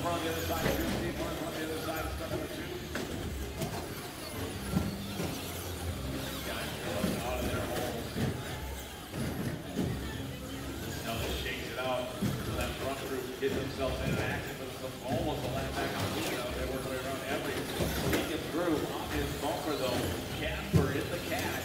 front, the other side, two. Steve Martin on the other side, stuck on the two. Guys are out of their holes. Now this shakes it out. So that front group gets themselves in action, but it's almost a lap back on the field out there, working around every. He gets through on his bumper though. Casper in the cat.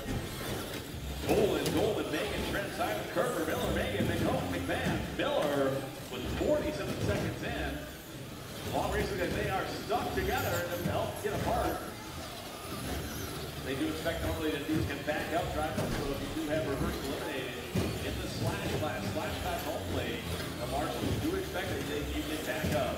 Golden, Megan, Trent, Simon, Kerber, Miller, Megan, McComb, McMahon. Miller with 47 seconds in. Long race because they are stuck together and help get apart. They do expect normally that these can back up drivers, so if you do have reverse eliminated in the slash class only, the marshals do expect that you can back up.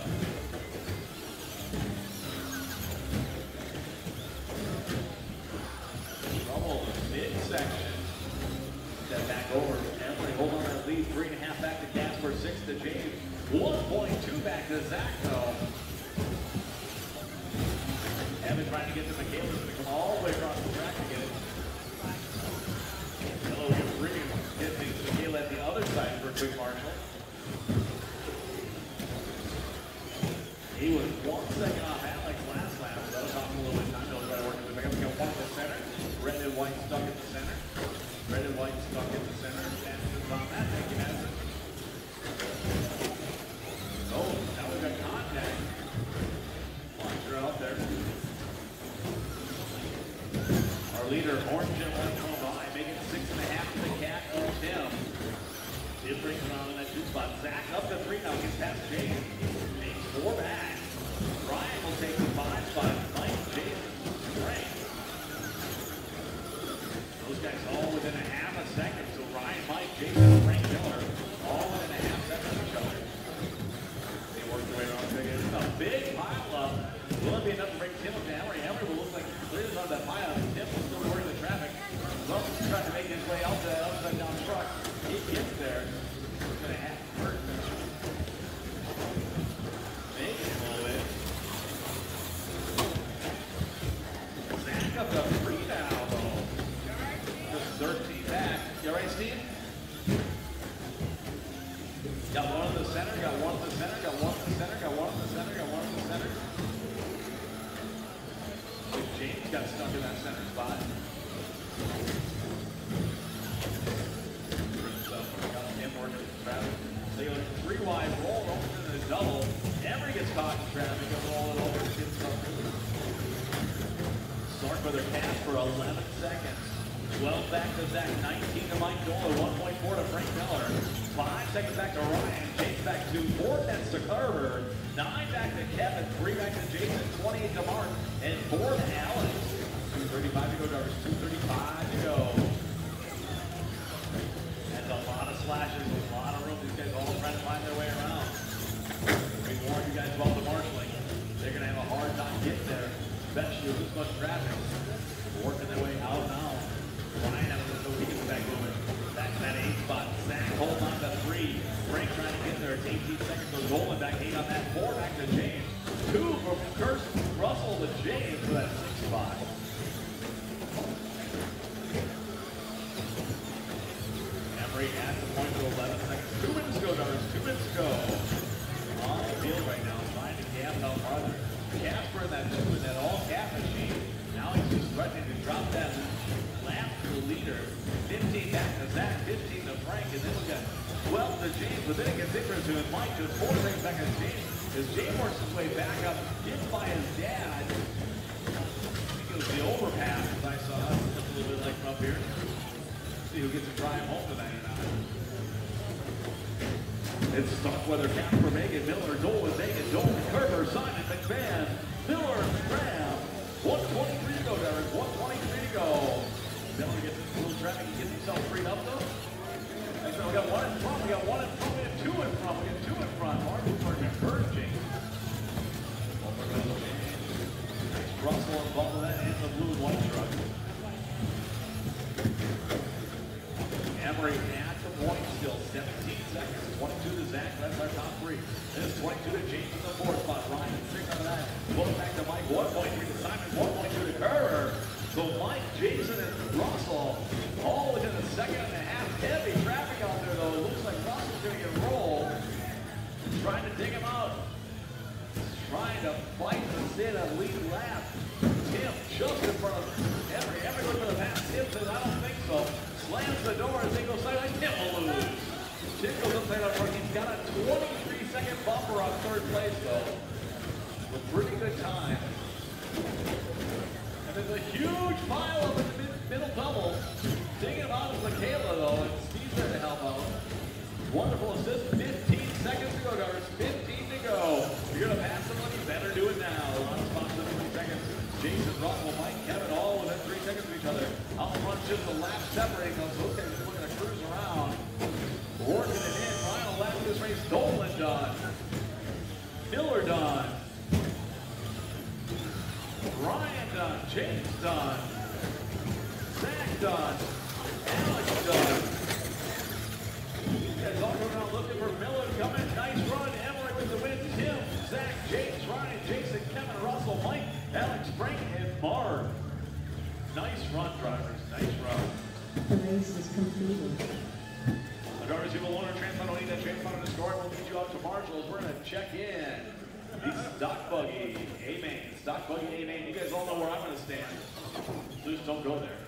Trouble midsection. Step back over. Emily hold on that lead. 3.5 back to Casper. 6 to James. 1.2 back to Zach though. Evan trying to get to Michaela. Going to come all the way across the track to get it. Hello, you're getting Michaela at the other side for a quick marshal. He was 1 second off Alex last lap, so that was off a little bit of time. They'll try to work with the back up. We got one at the center. Red and white stuck at the center. Red and white stuck in the center. Madison's on that. Thank you, Madison. Oh, now we've got contact. Launcher out there. Our leader, orange and white, come by, making 6.5 to the cat on Tim. Tim brings it on in that 2 spot. Zach up to 3 now. Gets past James. James 4 back. Ryan will take the 5 spot. Mike, James, Frank. Those guys all within a half a second. So Ryan, Mike, Jason, and Frank Miller all within a half second of each other. They work their way around. It's a big pile up. Will it be enough to bring Tim up to Emery? Emery will look like he clears out that pile. Tim will still working the traffic. Russell's trying to make his way out the upside down truck. He gets there. It's going to have to hurt. Maybe a little bit. Zach up to 3 now, though. Just 13 back. You all right, Steve? Got one in the center, got one in the center, got one in the center, got one in the center, got one in the center. James got stuck in that center spot. So, got him working in traffic. They go 3 wide, roll over to the double. Emery gets caught in traffic, goes all over, gets stuck. Start for their pass for 11 seconds. 12 back to Zach, 19 to Mike Doyle, 1.4 to Frank Miller, 5 seconds back to Ryan, James back to 4 tenths to Carver, 9 back to Kevin, 3 back to Jason, 28 to Mark, and 4 to Alex. 2:35 to go, drivers, 2:35 to go. That's a lot of slashes, a lot of room. These guys all trying to find their way around. We warned you guys about the marshalling. They're going to have a hard time getting there, especially with this much traffic. Working their way out now. Ryan having to know he gets back moving. Back to that 8 spot. Zach holds on to 3. Frank trying to get there. It's 18 seconds. So Golan back 8 on that. 4 back to James. 2 from Kirsten Russell to James for that 6 spot. Emery at the point of 11 seconds. 2 minutes to go, Darts. 2 minutes to go. On the field right now. Trying to gap out farther. Casper in that 2 in that all-cap machine. Now he's just threatening to drop that lap to the leader. 15 back to Zach, 15 to Frank, and then we got 12 to James, but then it gets interesting with Mike just 4 seconds back to James. As James works his way back up, hit by his dad. I think it was the overpass, as I saw. It looked a little bit like from up here. See who gets to drive home tonight or not. It's Starkweather, Casper, Megan, Miller, Dolan, Megan, Dolan, Kerber, Simon, McMahon, Miller, Graham. 123 to go, Derek. 123 to go. Miller gets a little traffic. He gets himself freed up, though. And so we got 1 in front. We got 1 in front. We got 2 in front. We got 2 in front. Martin's working encouraging. Russell involved with that in the blue and white truck. Emery at the point still. 17 seconds. 22 to Zach. That's our top 3. This is 22 to James in the 4th spot. Ryan 6 on that. Going back to Mike. 1.3 to Simon. 1.2 to Kerber. So Mike, Jason, and Russell all within a second and a half. Heavy traffic out there, though. It looks like Russell's going to get rolled. Trying to dig him out. Tickles upside down front. He's got a 23-second bumper on third place, though. With pretty good time. And there's a huge pile up in the middle double. Taking him out is Michaela, though, and Steve's there to help out. Wonderful assist. 15 seconds to go, Darts. 15 to go. You're going to pass someone, you better do it now. A lot of spots in 3 seconds. Jason, Russell, Mike, Kevin, all within 3 seconds of each other. Out front, just a lap separating them. So those guys are looking to cruise around. Working it in. Final lap of this race. Dolan done. Miller done. Ryan done. James done. Zach done. Alex done. These guys all coming out looking for Miller coming. Nice run. Emery with the win. Tim, Zach, James, Ryan, Jason, Kevin, Russell, Mike, Alex, Frank, and Mark. Nice run, drivers. Nice run. The race is completed. The drivers who will own a transponder don't need that transponder to score. We'll lead you out to Marshalls. We're going to check in. The Stock Buggy A-Main. Stock Buggy A-Main. You guys all know where I'm going to stand. Just don't go there.